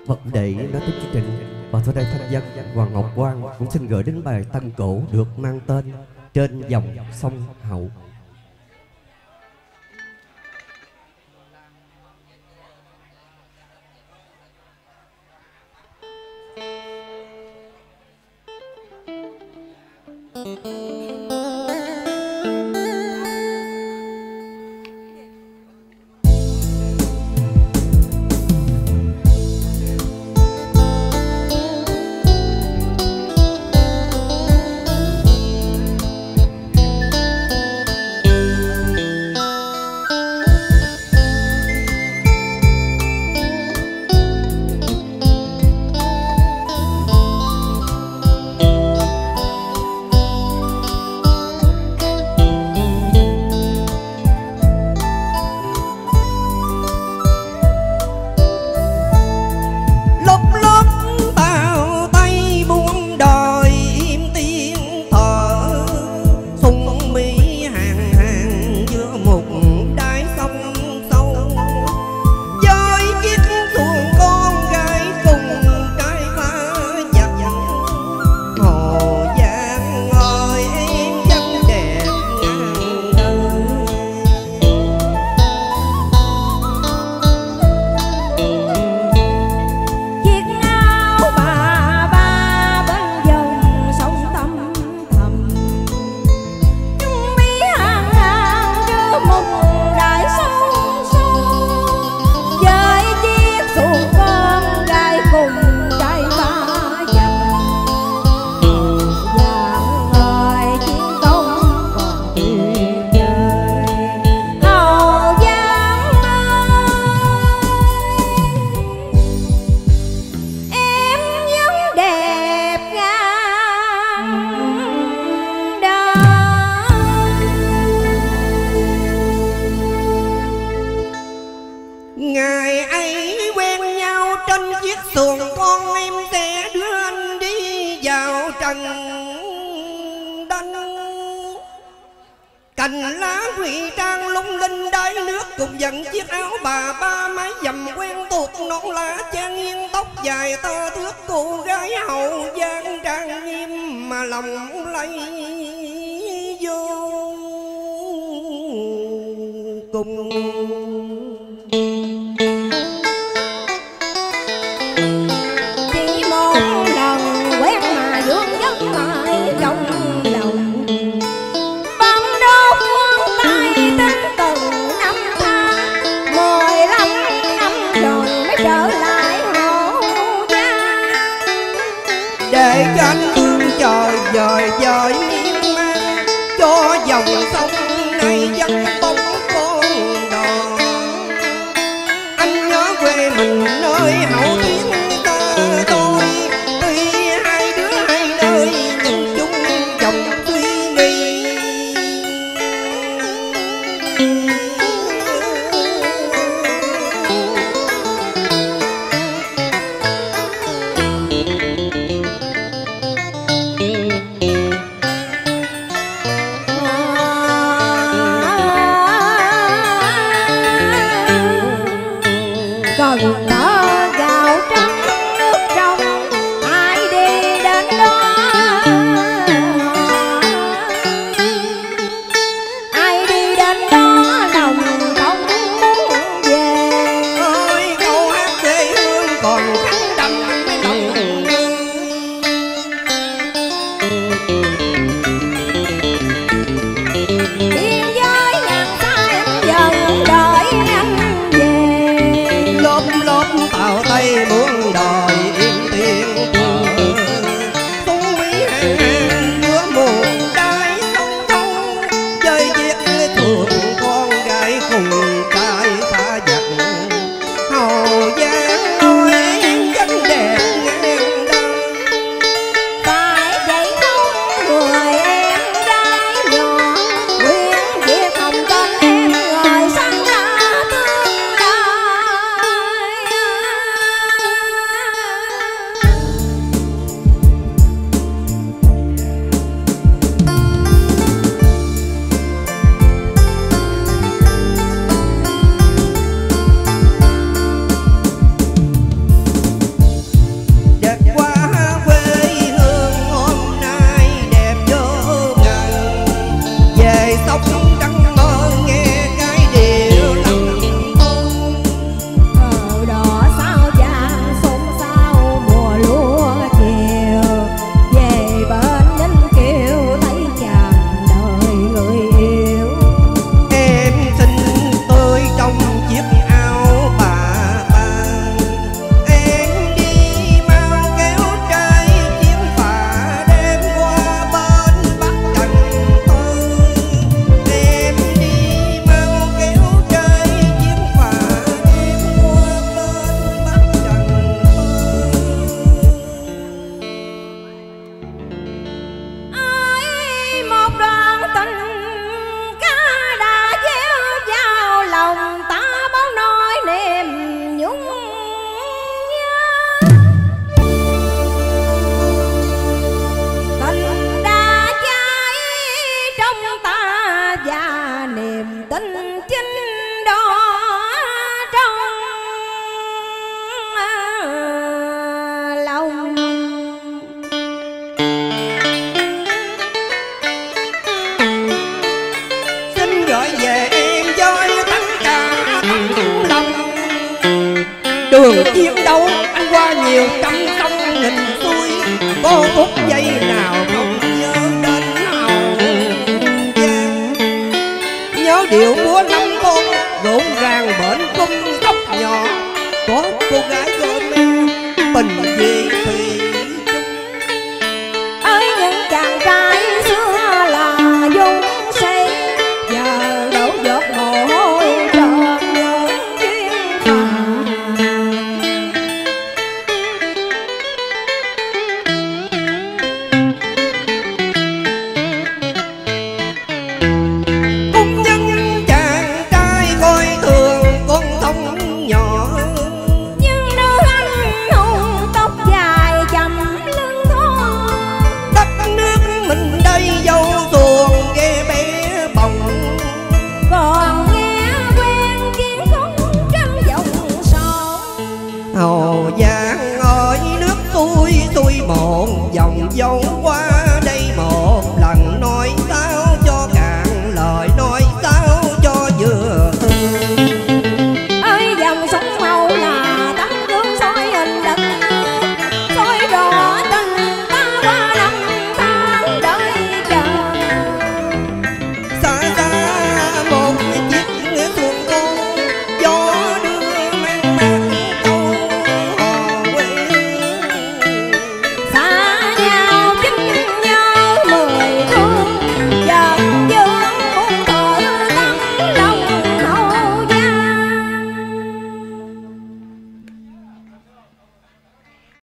Phật đệ nói tiếp chương trình. Và sau đây thanh dân Hoàng Ngọc Quang cũng xin gửi đến bài tân cổ được mang tên Trên Dòng Sông Hậu. Cành lá huy trang lung linh đáy nước, cùng dẫn chiếc áo bà ba mái dầm quen thuộc, non lá trang nghiêng tóc dài tơ thước, cô gái hậu giang trang nghiêm mà lòng lay vô cùng. Chỉ một lần quen mà vương vấn mãi trong lòng, bấm đốt ngón tay tính từng năm tháng, 15 năm rồi mới trở lại Hậu Giang. Để cho anh thương trời dời dời miên man, cho dòng sông này vẫn bóng con đò. Anh nhớ quê mình nơi Hậu Tiến ta tôi, tuy hai đứa hai nơi nhưng chung dòng suy nghĩ. Còn nở gạo trắng nước trong, ai đi đến đó, ai đi đến đó lòng không muốn về. Ôi câu hát quê hương còn khắc đậm lòng người. Biên giới ngàn xa em dần đợi anh về. Lốp lốp tàu Tây muốn đòi im tiếng thở, phú mỹ hàng hàng giữa một đáy sông thâu, chơi chiếc thuồng con gái cùng trai pha giặc. Hậu Giang ôi em rất đẹp ngang đời, Phải vậy không người em gái nhỏ, quyến việc hồng tên em người sang ra tương lai. trường chiến đấu anh qua nhiều trăm sông nghìn suối, có phút giây nào không nhớ đến Hậu Giang. Nhớ điệu múa năm con rộn ràng bển cung tóc nhỏ, có cô gái gọi men bình dị thủy chung. ơi những chàng trai xưa là dung say, giờ đổ giọt mồ hôi tròn lớn duyên phận. Cung nhân chàng trai coi thường con sông nhỏ, Nhưng nữ anh hùng tóc dài chầm lưng thon, đất nước mình đây dâu xuồng ghe bé bồng. còn nghe quen tiếng khúc trăm dòng sông. Hậu Giang ơi nước xuôi xuôi một dòng dòng qua